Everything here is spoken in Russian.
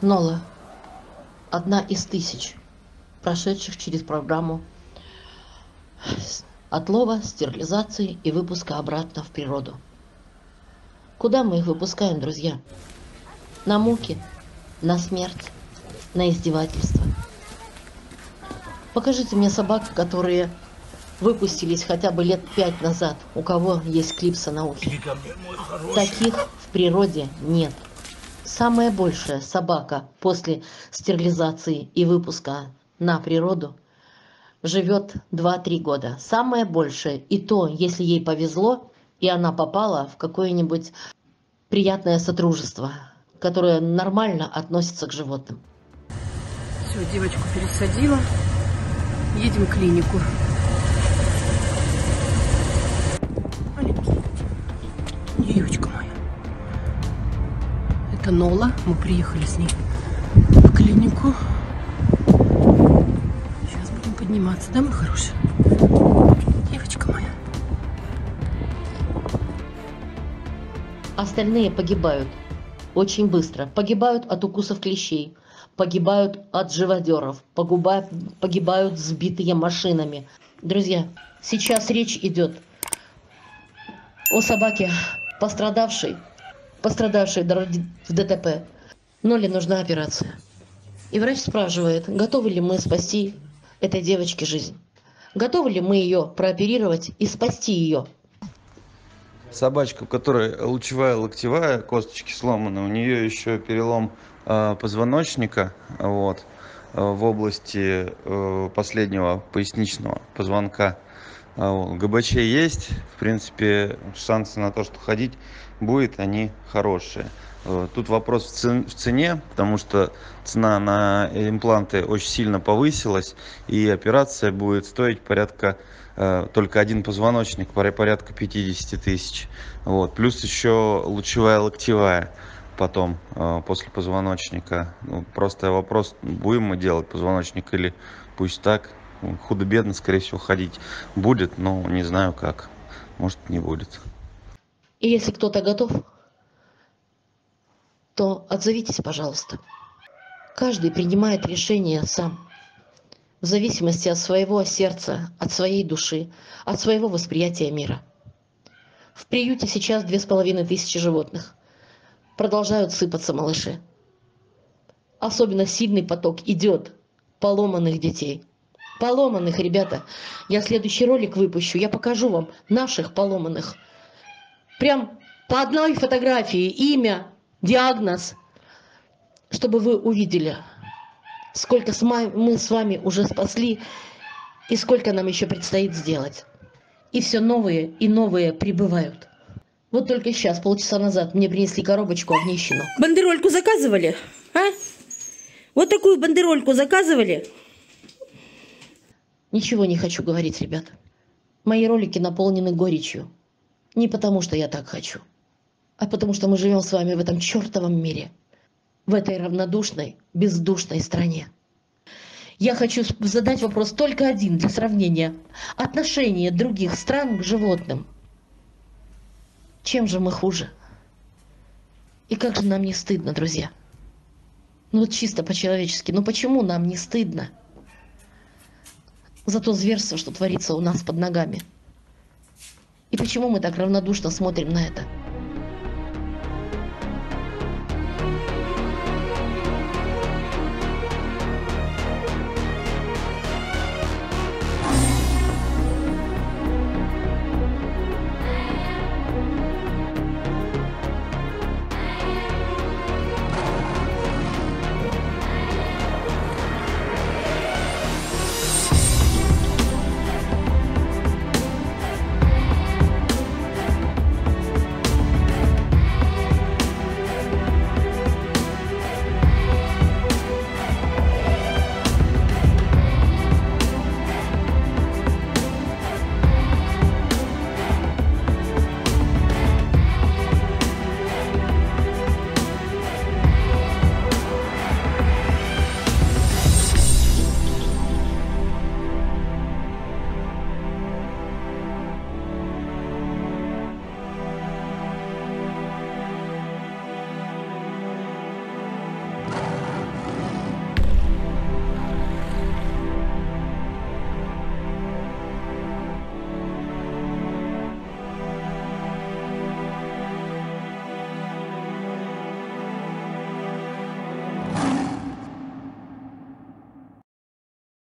Нола — одна из тысяч, прошедших через программу отлова, стерилизации и выпуска обратно в природу. Куда мы их выпускаем, друзья? На муки, на смерть, на издевательство. Покажите мне собак, которые выпустились хотя бы лет 5 назад, у кого есть клипса на ухе. Таких в природе нет. Самая большая собака после стерилизации и выпуска на природу живет 2-3 года. Самая большая. И то, если ей повезло, и она попала в какое-нибудь приятное сотрудничество, которое нормально относится к животным. Все, девочку пересадила. Едем в клинику. Маленький. Девочка моя. Это Нола. Мы приехали с ней в клинику. Сейчас будем подниматься, да, мой хороший? Девочка моя. Остальные погибают очень быстро. Погибают от укусов клещей, погибают от живодеров, погибают сбитые машинами. Друзья, сейчас речь идет о собаке, пострадавшей в ДТП. Ноле нужна операция. И врач спрашивает, готовы ли мы спасти этой девочке жизнь. Готовы ли мы ее прооперировать и спасти ее? Собачка, у которой лучевая локтевая, косточки сломаны, у нее еще перелом позвоночника, вот, в области последнего поясничного позвонка. ГБЧ есть, в принципе, шансы на то, что ходить будет, они хорошие. Тут вопрос в цене, потому что цена на импланты очень сильно повысилась, и операция будет стоить порядка, только один позвоночник, порядка 50 тысяч. Вот. Плюс еще лучевая локтевая потом, после позвоночника. Ну, просто вопрос, будем мы делать позвоночник или пусть так. Худо-бедно, скорее всего, ходить будет, но не знаю как. Может, не будет. И если кто-то готов, то отзовитесь, пожалуйста. Каждый принимает решение сам, в зависимости от своего сердца, от своей души, от своего восприятия мира. В приюте сейчас 2500 животных. Продолжают сыпаться малыши. Особенно сильный поток идет поломанных детей. Поломанных, ребята. Я следующий ролик выпущу, я покажу вам наших поломанных. Прям по одной фотографии, имя, диагноз, чтобы вы увидели, сколько мы с вами уже спасли и сколько нам еще предстоит сделать. И все новые и новые прибывают. Вот только сейчас, полчаса назад, мне принесли коробочку огнищину. Бандерольку заказывали? А? Вот такую бандерольку заказывали? Ничего не хочу говорить, ребят. Мои ролики наполнены горечью. Не потому, что я так хочу, а потому, что мы живем с вами в этом чертовом мире. В этой равнодушной, бездушной стране. Я хочу задать вопрос только один для сравнения. Отношение других стран к животным. Чем же мы хуже? И как же нам не стыдно, друзья? Ну вот чисто по-человечески. Ну почему нам не стыдно за то зверство, что творится у нас под ногами? И почему мы так равнодушно смотрим на это?